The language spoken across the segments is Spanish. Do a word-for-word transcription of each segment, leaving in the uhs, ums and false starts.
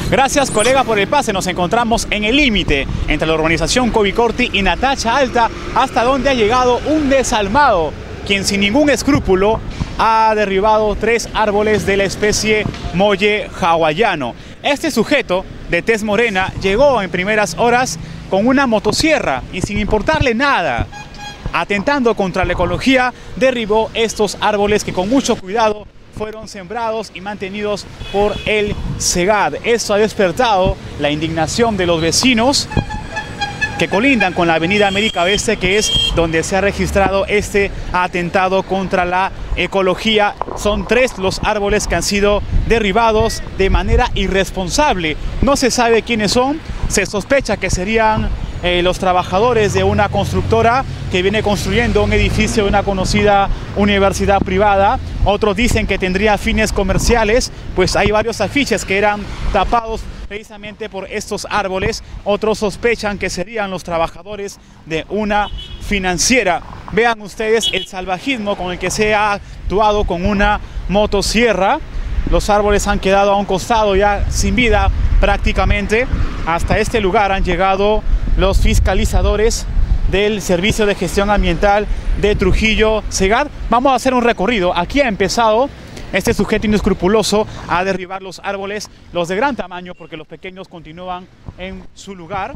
Gracias, colega, por el pase. Nos encontramos en el límite entre la urbanización Covicorti y Natacha Alta, hasta donde ha llegado un desalmado, quien sin ningún escrúpulo ha derribado tres árboles de la especie molle hawaiano. Este sujeto de tez morena llegó en primeras horas con una motosierra y sin importarle nada, atentando contra la ecología, derribó estos árboles que con mucho cuidado fueron sembrados y mantenidos por el SEGAD. Esto ha despertado la indignación de los vecinos que colindan con la avenida América Oeste, que es donde se ha registrado este atentado contra la ecología. Son tres los árboles que han sido derribados de manera irresponsable. No se sabe quiénes son, se sospecha que serían eh, los trabajadores de una constructora que viene construyendo un edificio de una conocida universidad privada. Otros dicen que tendría fines comerciales, pues hay varios afiches que eran tapados precisamente por estos árboles. Otros sospechan que serían los trabajadores de una financiera. Vean ustedes el salvajismo con el que se ha actuado con una motosierra. Los árboles han quedado a un costado ya sin vida prácticamente. Hasta este lugar han llegado los fiscalizadores del Servicio de Gestión Ambiental de Trujillo, SEGAD. Vamos a hacer un recorrido. Aquí ha empezado este sujeto inescrupuloso a derribar los árboles, los de gran tamaño, porque los pequeños continúan en su lugar.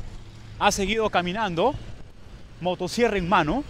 Ha seguido caminando, motosierra en mano,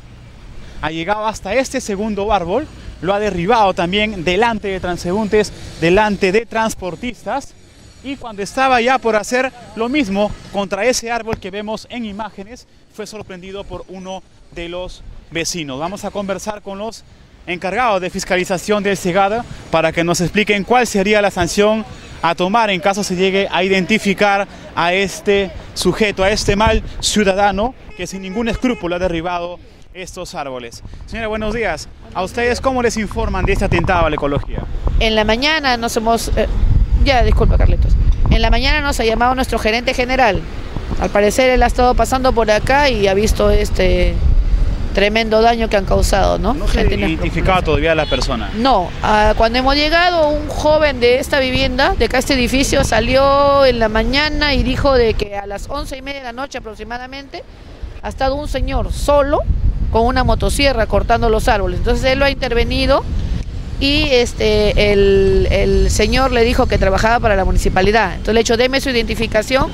ha llegado hasta este segundo árbol, lo ha derribado también delante de transeúntes, delante de transportistas. Y cuando estaba ya por hacer lo mismo contra ese árbol que vemos en imágenes, fue sorprendido por uno de los vecinos. Vamos a conversar con los encargados de fiscalización del SEGAD para que nos expliquen cuál sería la sanción a tomar en caso se llegue a identificar a este sujeto, a este mal ciudadano que sin ningún escrúpulo ha derribado estos árboles. Señora, buenos días. ¿A ustedes cómo les informan de este atentado a la ecología? En la mañana nos hemos... Eh, ya, disculpa, Carlitos. En la mañana nos ha llamado nuestro gerente general. Al parecer él ha estado pasando por acá y ha visto este tremendo daño que han causado, ¿no? ¿No se ha identificado todavía a la persona? No, uh, cuando hemos llegado, un joven de esta vivienda, de acá este edificio, salió en la mañana y dijo de que a las once y media de la noche aproximadamente ha estado un señor solo con una motosierra cortando los árboles. Entonces él lo ha intervenido y este, el, el señor le dijo que trabajaba para la municipalidad. Entonces le he dicho, deme su identificación,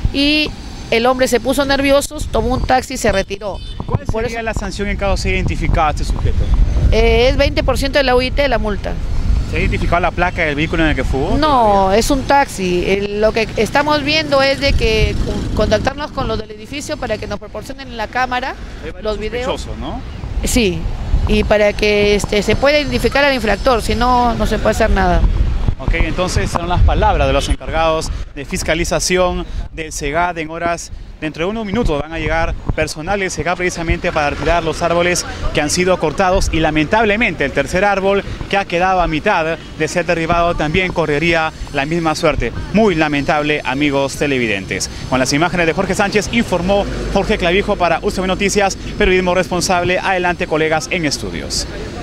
y el hombre se puso nervioso, tomó un taxi y se retiró. ¿Cuál sería Por eso, la sanción en caso se identificado a este sujeto? Eh, es veinte por ciento de la U I T de la multa. ¿Se ha identificado la placa del vehículo en el que fugó? No, todavía? Es un taxi. El, lo que estamos viendo es de que contactarnos con los del edificio para que nos proporcionen la cámara, los videos. ¿No? Sí, y para que este, se pueda identificar al infractor, si no, no se puede hacer nada. Ok, entonces son las palabras de los encargados de fiscalización del SEGAD. En horas, dentro de unos minutos van a llegar personal del SEGAD precisamente para retirar los árboles que han sido cortados, y lamentablemente el tercer árbol que ha quedado a mitad de ser derribado también correría la misma suerte. Muy lamentable, amigos televidentes. Con las imágenes de Jorge Sánchez, informó Jorge Clavijo para U C B Noticias, periodismo responsable. Adelante, colegas en estudios.